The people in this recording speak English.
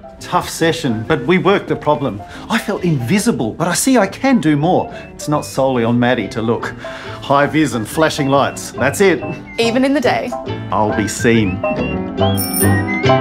Tough session, but we worked the problem. I felt invisible, but I see I can do more. It's not solely on Maddie to look. High vis and flashing lights, that's it. Even in the day. I'll be seen.